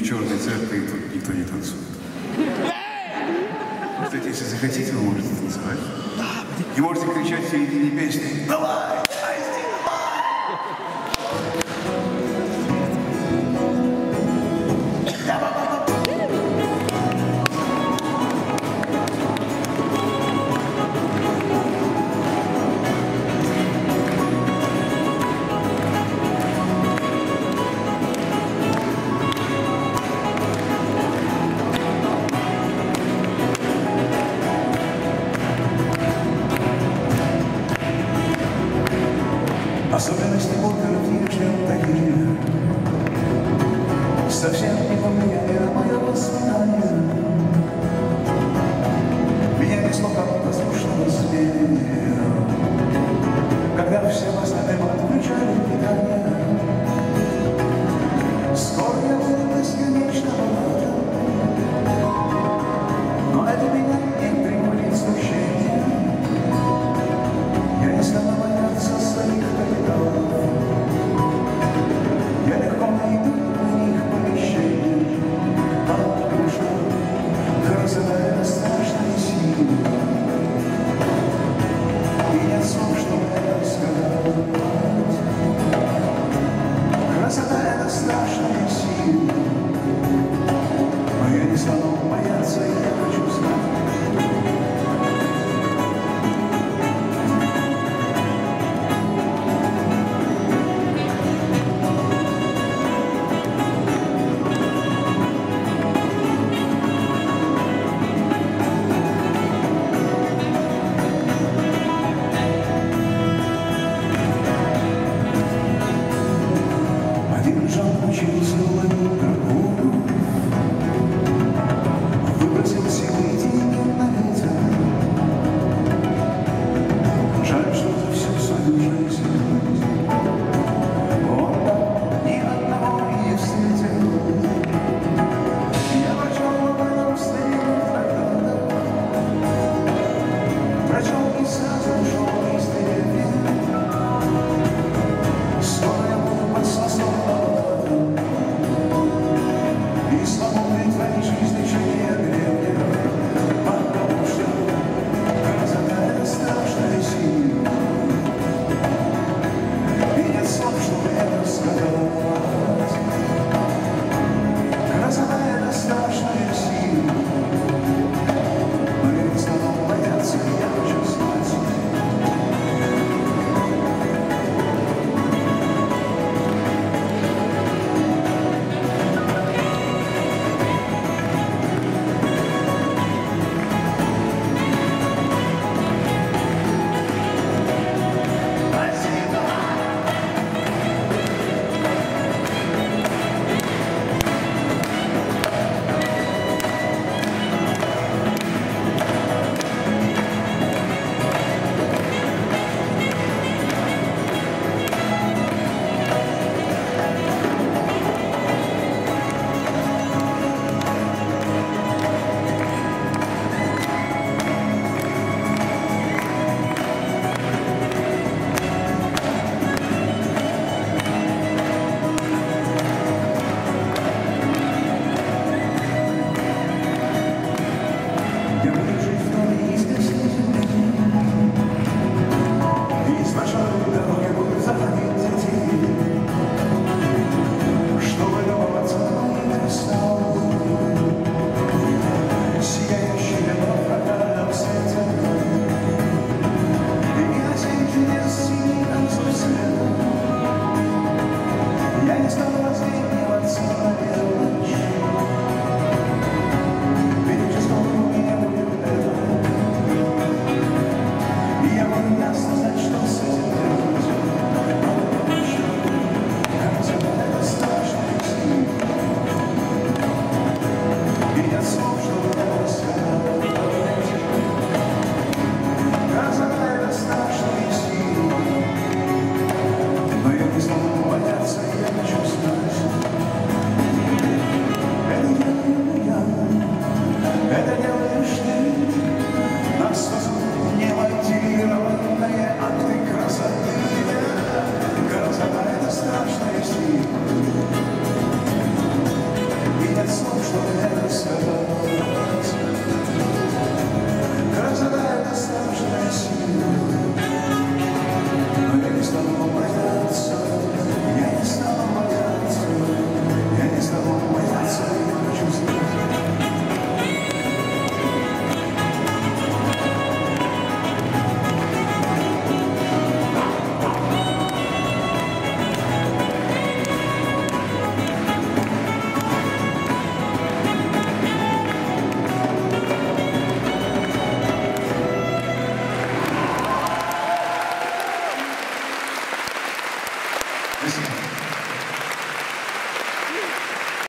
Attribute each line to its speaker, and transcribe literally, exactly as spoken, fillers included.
Speaker 1: черной церкви, и тут никто не танцует. Кстати, если захотите, вы можете танцевать. И можете кричать в середине песни: «Давай! Асти, особенности опера в Нижнем Тагиле совсем не повлияли на мое воспитание. Меня несло как послушного зверя, когда всем остальным отключали питание. Скоро я был бесконечно богатым, но это меня не приводит в смущение. Я не стану бояться своих капиталов, я легко найду у них помещение, потому что красота — это страшная сила, и нет слов, чтобы это сказать. Красота — это страшная сила, но я не стану бояться, и я хочу знать. Один Жан учился ловить дракону, выбросил силы и деньги на ветер. Жаль, что за всю свою жизнь он так ни одного не встретил. Я прочел об этом в старинных трактатах, прочел и сразу ушел из деревни. Скоро я буду под сосном лопатом, и свободной твоей жизни еще не гребня, потому что красота — это страшная сила, и нет слов, чтобы это сказать. Красота — это страшная сила.